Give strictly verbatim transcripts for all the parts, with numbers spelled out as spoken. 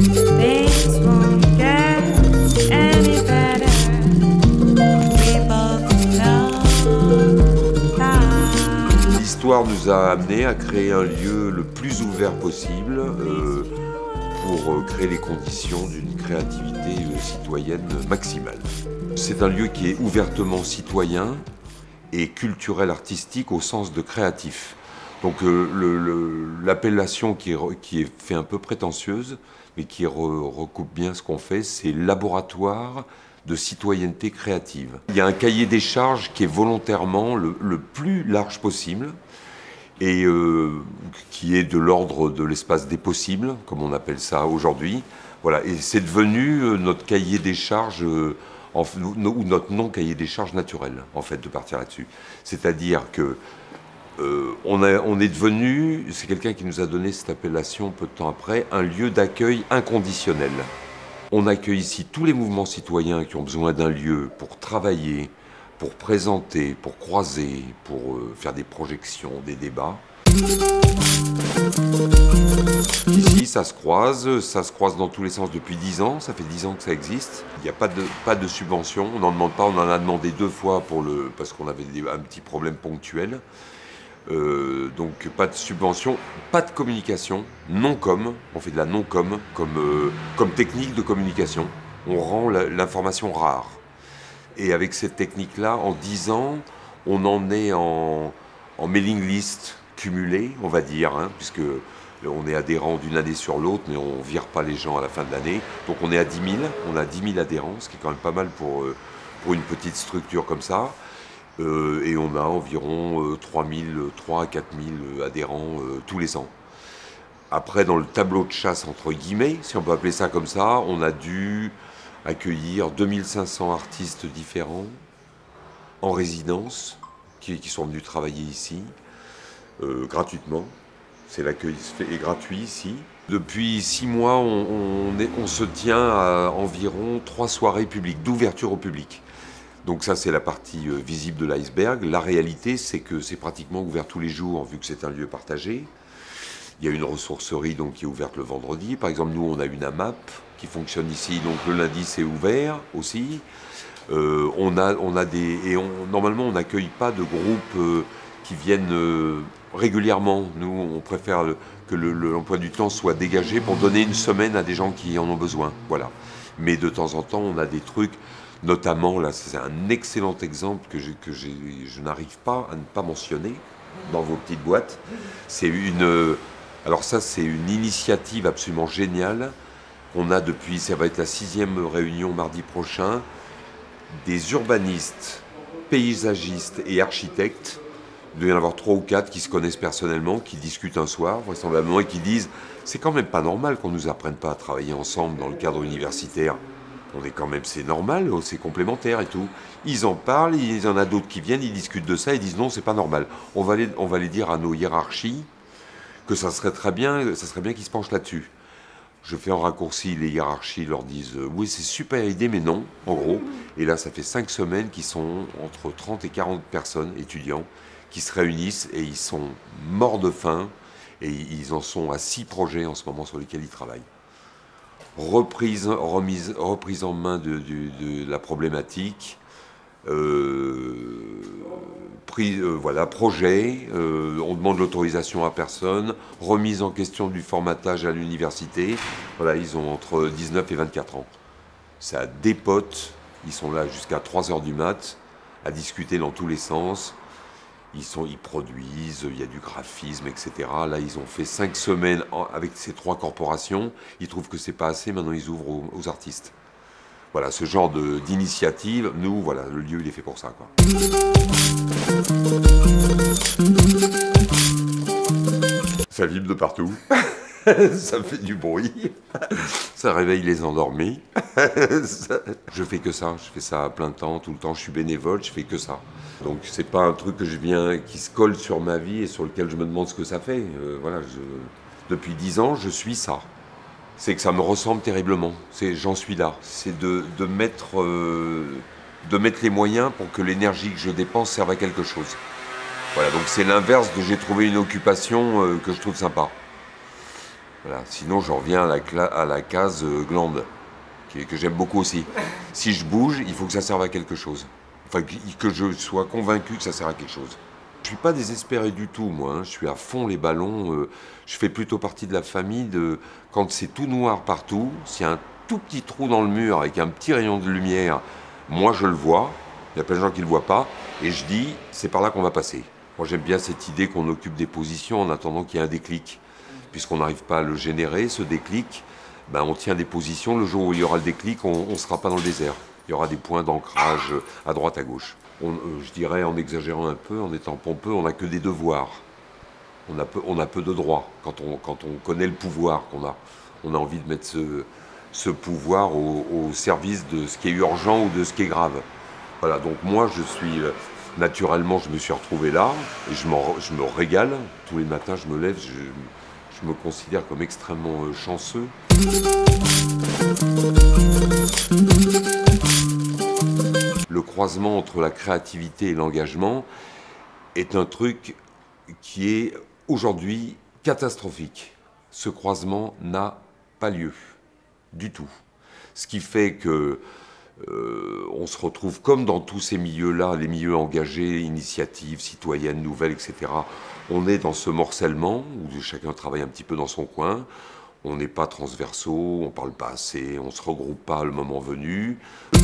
Things won't get any better. We both know that. L'histoire nous a amené à créer un lieu le plus ouvert possible euh, pour euh, créer les conditions d'une créativité euh, citoyenne maximale. C'est un lieu qui est ouvertement citoyen et culturel artistique au sens de créatif. Donc euh, l'appellation qui, qui est fait un peu prétentieuse, mais qui re, recoupe bien ce qu'on fait, c'est laboratoire de citoyenneté créative. Il y a un cahier des charges qui est volontairement le, le plus large possible et euh, qui est de l'ordre de l'espace des possibles, comme on appelle ça aujourd'hui. Voilà. Et c'est devenu euh, notre cahier des charges, euh, en, ou notre non-cahier des charges naturel, en fait, de partir là-dessus. C'est-à-dire que euh, on, a, on est devenu, c'est quelqu'un qui nous a donné cette appellation peu de temps après, un lieu d'accueil inconditionnel. On accueille ici tous les mouvements citoyens qui ont besoin d'un lieu pour travailler, pour présenter, pour croiser, pour euh, faire des projections, des débats. Ici, ça se croise, ça se croise dans tous les sens depuis dix ans, ça fait dix ans que ça existe. Il n'y a pas de, pas de subvention, on n'en demande pas, on en a demandé deux fois pour le, parce qu'on avait des, un petit problème ponctuel. Euh, donc pas de subvention, pas de communication, non-com, on fait de la non-com comme, euh, comme technique de communication. On rend l'information rare. Et avec cette technique-là, en dix ans, on en est en, en mailing list cumulé, on va dire, hein, puisque on est adhérent d'une année sur l'autre, mais on ne vire pas les gens à la fin de l'année. Donc on est à dix mille, on a dix mille adhérents, ce qui est quand même pas mal pour, euh, pour une petite structure comme ça. Euh, et on a environ euh, trois mille, trois à quatre mille adhérents euh, tous les ans. Après, dans le tableau de chasse, entre guillemets, si on peut appeler ça comme ça, on a dû accueillir deux mille cinq cents artistes différents en résidence, qui, qui sont venus travailler ici, euh, gratuitement. C'est l'accueil est gratuit ici. Depuis six mois, on, on, est, on se tient à environ trois soirées publiques, d'ouverture au public. Donc ça, c'est la partie euh, visible de l'iceberg. La réalité, c'est que c'est pratiquement ouvert tous les jours, vu que c'est un lieu partagé. Il y a une ressourcerie donc, qui est ouverte le vendredi. Par exemple, nous, on a une AMAP qui fonctionne ici. Donc le lundi, c'est ouvert aussi. Euh, on a, on a des, et on, normalement, on n'accueille pas de groupes euh, qui viennent euh, régulièrement. Nous, on préfère le, que l'emploi du temps soit dégagé pour donner une semaine à des gens qui en ont besoin. Voilà. Mais de temps en temps, on a des trucs... Notamment, là, c'est un excellent exemple que, que je n'arrive pas à ne pas mentionner dans vos petites boîtes. C'est une, alors ça, c'est une initiative absolument géniale qu'on a depuis, ça va être la sixième réunion mardi prochain, des urbanistes, paysagistes et architectes. Il doit y en avoir trois ou quatre qui se connaissent personnellement, qui discutent un soir, vraisemblablement, et qui disent « c'est quand même pas normal qu'on ne nous apprenne pas à travailler ensemble dans le cadre universitaire ». On est quand même, c'est normal, c'est complémentaire et tout. Ils en parlent, il y en a d'autres qui viennent, ils discutent de ça, ils disent non, c'est pas normal. On va, les, on va les dire à nos hiérarchies que ça serait très bien, ça serait bien qu'ils se penchent là-dessus. Je fais en raccourci, les hiérarchies leur disent oui, c'est super idée, mais non, en gros. Et là, ça fait cinq semaines qu'ils sont entre trente et quarante personnes, étudiants, qui se réunissent et ils sont morts de faim et ils en sont à six projets en ce moment sur lesquels ils travaillent. Reprise, remise, reprise en main de, de, de la problématique, euh, pris, euh, voilà, projet, euh, on demande l'autorisation à personne, remise en question du formatage à l'université. Voilà, ils ont entre dix-neuf et vingt-quatre ans. Ça dépote, ils sont là jusqu'à trois heures du mat, à discuter dans tous les sens. Ils, sont, ils produisent, il y a du graphisme, et cetera. Là, ils ont fait cinq semaines en, avec ces trois corporations. Ils trouvent que c'est pas assez, maintenant ils ouvrent aux, aux artistes. Voilà, ce genre d'initiative, nous, voilà, le lieu, il est fait pour ça, quoi. Ça vibre de partout. Ça fait du bruit. Ça réveille les endormis. Je fais que ça, je fais ça à plein temps, tout le temps. Je suis bénévole, je fais que ça. Donc c'est pas un truc que je viens, qui se colle sur ma vie et sur lequel je me demande ce que ça fait. Euh, voilà, je, depuis dix ans, je suis ça. C'est que ça me ressemble terriblement. J'en suis là. C'est de, de, mettre, euh, de mettre les moyens pour que l'énergie que je dépense serve à quelque chose. Voilà, donc c'est l'inverse de j'ai trouvé une occupation euh, que je trouve sympa. Voilà. Sinon, j'en reviens à la, cla- à la case euh, glande, qui est- que j'aime beaucoup aussi. Si je bouge, il faut que ça serve à quelque chose. Enfin, que, que je sois convaincu que ça sert à quelque chose. Je suis pas désespéré du tout, moi. hein. Je suis à fond les ballons. euh, je fais plutôt partie de la famille de... Quand c'est tout noir partout, s'il y a un tout petit trou dans le mur avec un petit rayon de lumière, moi, je le vois. Il y a plein de gens qui ne le voient pas. Et je dis, c'est par là qu'on va passer. Moi, j'aime bien cette idée qu'on occupe des positions en attendant qu'il y ait un déclic. Puisqu'on n'arrive pas à le générer, ce déclic, ben, on tient des positions. Le jour où il y aura le déclic, on ne sera pas dans le désert. Il y aura des points d'ancrage à droite, à gauche. On, euh, je dirais, en exagérant un peu, en étant pompeux, on n'a que des devoirs. On a peu, on a peu de droits quand on, quand on connaît le pouvoir qu'on a. On a envie de mettre ce, ce pouvoir au, au service de ce qui est urgent ou de ce qui est grave. Voilà, donc moi, je suis... euh, naturellement, je me suis retrouvé là, et je, m'en- je me régale. Tous les matins, je me lève, je, je me considère comme extrêmement euh, chanceux. Le croisement entre la créativité et l'engagement est un truc qui est aujourd'hui catastrophique. Ce croisement n'a pas lieu du tout. Ce qui fait que euh, on se retrouve comme dans tous ces milieux-là, les milieux engagés, initiatives citoyennes, nouvelles, et cetera. On est dans ce morcellement où chacun travaille un petit peu dans son coin. On n'est pas transversaux, on ne parle pas assez, on ne se regroupe pas le moment venu.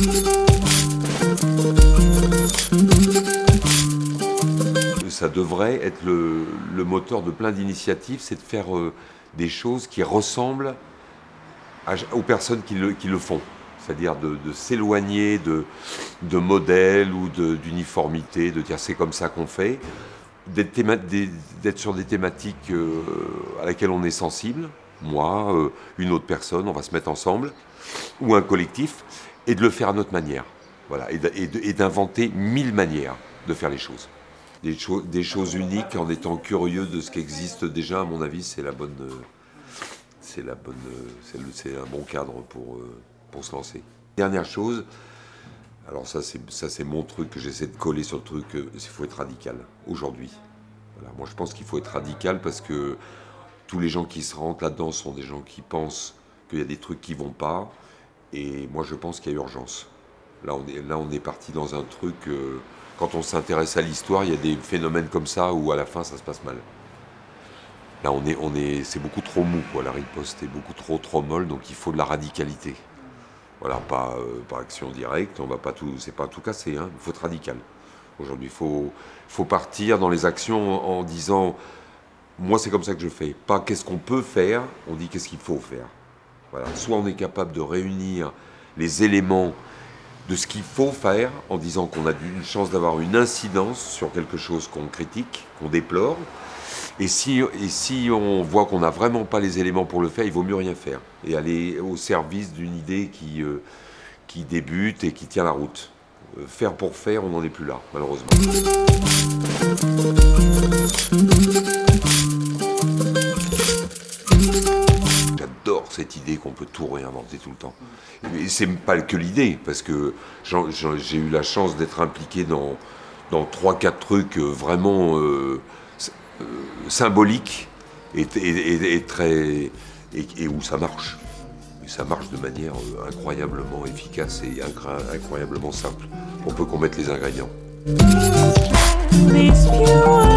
Ça devrait être le, le moteur de plein d'initiatives, c'est de faire euh, des choses qui ressemblent à- aux personnes qui le, qui le font. C'est-à-dire de, de s'éloigner de, de modèles ou de- d'uniformité, de dire c'est comme ça qu'on fait, d'être théma- des- d'être sur des thématiques euh, à laquelle on est sensible, moi, euh, une autre personne, on va se mettre ensemble, ou un collectif, et de le faire à notre manière. Voilà, et d- et de- et d'inventer mille manières de faire les choses. Des, cho- des choses uniques en étant curieux de ce qui existe déjà, à mon avis, c'est la bonne, euh, c'est la bonne, euh, c'est le- c'est un bon cadre pour, euh, pour se lancer. Dernière chose, alors ça c'est ça c'est mon truc que j'essaie de coller sur le truc, euh, il faut être radical aujourd'hui. Voilà, moi je pense qu'il faut être radical parce que tous les gens qui se rentrent là-dedans sont des gens qui pensent qu'il y a des trucs qui vont pas, et moi je pense qu'il y a urgence. Là on est, là, on est parti dans un truc, euh, quand on s'intéresse à l'histoire, il y a des phénomènes comme ça où à la fin ça se passe mal. Là on est, on est, c'est beaucoup trop mou, quoi, la riposte est beaucoup trop, trop molle, donc il faut de la radicalité. Voilà, pas euh, par action directe, on va pas tout, c'est pas tout casser, hein, il faut être radical. Aujourd'hui, il faut, faut partir dans les actions en, en disant, moi c'est comme ça que je fais. Pas qu'est-ce qu'on peut faire, on dit qu'est-ce qu'il faut faire. Voilà. Soit on est capable de réunir les éléments de ce qu'il faut faire en disant qu'on a une chance d'avoir une incidence sur quelque chose qu'on critique, qu'on déplore. Et si, et si on voit qu'on n'a vraiment pas les éléments pour le faire, il vaut mieux rien faire et aller au service d'une idée qui, euh, qui débute et qui tient la route. Euh, faire pour faire, on n'en est plus là, malheureusement. J'adore cette idée qu'on peut tout réinventer tout le temps. Et c'est pas que l'idée, parce que j'en- j'en- j'ai eu la chance d'être impliqué dans, dans trois quatre trucs euh, vraiment euh, s- euh, symboliques et, et- et- et très, et, et où ça marche. Et ça marche de manière euh, incroyablement efficace et incra- incroyablement simple. On peut qu'on mette les ingrédients. These few